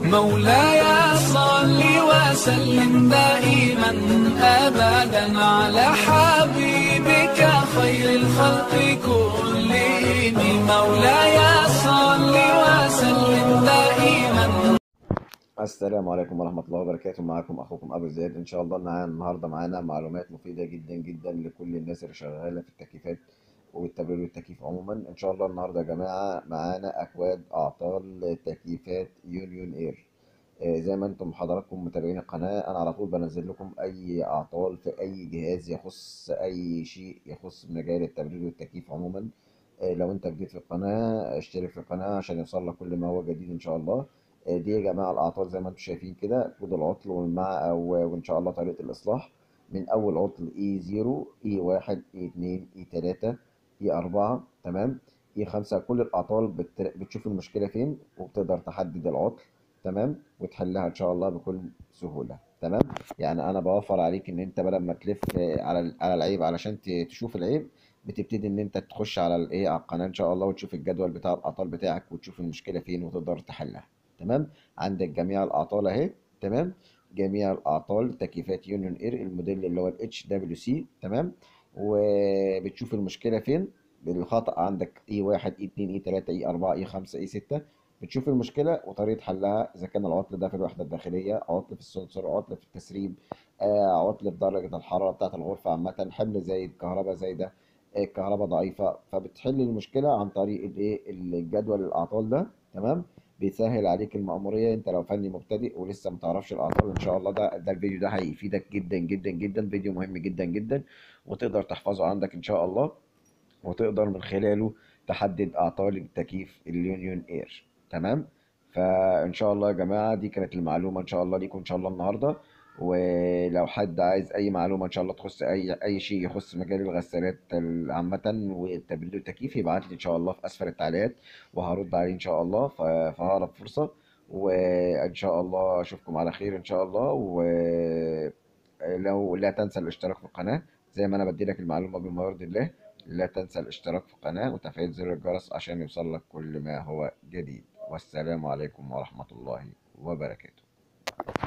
مولاي صل وسلم دائما أبدا على حبيبك خير الخلق كلهم. مولاي صل وسلم دائما. السلام عليكم ورحمة الله وبركاته. معكم أخوكم أبو زياد. إن شاء الله النهاردة معانا معلومات مفيدة جدا جدا لكل الناس اللي شغالة في التكييفات والتبريد والتكييف عموما. إن شاء الله النهاردة يا جماعة معانا أكواد أعطال تكييفات يونيون إير. زي ما انتم حضراتكم متابعين القناة، أنا على طول بنزل لكم أي أعطال في أي جهاز يخص أي شيء يخص مجال التبريد والتكييف عموما. لو أنت جديد في القناة اشترك في القناة عشان يوصل لك كل ما هو جديد إن شاء الله. دي يا جماعة الأعطال زي ما انتم شايفين كده، كود العطل وإن شاء الله طريقة الإصلاح. من أول عطل E0 E1 E2 E3 E4 تمام E5. كل الأعطال بتشوف المشكلة فين وبتقدر تحدد العطل تمام وتحلها ان شاء الله بكل سهوله تمام. يعني انا بوفر عليك ان انت بدل ما تلف على العيب علشان تشوف العيب، بتبتدي ان انت تخش على الايه على القناه ان شاء الله وتشوف الجدول بتاع الاعطال بتاعك وتشوف المشكله فين وتقدر تحلها تمام. عندك جميع الاعطال اهي تمام. جميع الاعطال تكييفات يونيون اير الموديل اللي هو الاتش دبليو سي تمام. وبتشوف المشكله فين. الخطأ عندك E1 E2 E3 E4 E5 E6. بتشوف المشكلة وطريقة حلها، إذا كان العطل ده في الوحدة الداخلية، عطل في السنسور، عطل في التسريب، عطل في درجة الحرارة بتاعة الغرفة عامة، حمل زايد، كهرباء زايدة، الكهرباء ضعيفة. فبتحل المشكلة عن طريق الايه الجدول الأعطال ده تمام. بيسهل عليك المأمورية. انت لو فني مبتدئ ولسه متعرفش الأعطال، ان شاء الله ده الفيديو ده هيفيدك جدا جدا جدا. فيديو مهم جدا جدا وتقدر تحفظه عندك ان شاء الله، وتقدر من خلاله تحدد اعطال التكييف اليونيون اير تمام. فان شاء الله يا جماعه دي كانت المعلومه ان شاء الله ليكم ان شاء الله النهارده. ولو حد عايز اي معلومه ان شاء الله تخص اي شيء يخص مجال الغسالات عامه والتبريد والتكييف، يبعت لي ان شاء الله في اسفل التعليقات وهرد عليه ان شاء الله في اقرب فرصه. وان شاء الله اشوفكم على خير ان شاء الله. ولو لا تنسى الاشتراك في القناه زي ما انا بدي لك المعلومه بما يرضي الله. لا تنسى الاشتراك في القناة وتفعيل زر الجرس عشان يوصلك كل ما هو جديد. والسلام عليكم ورحمة الله وبركاته.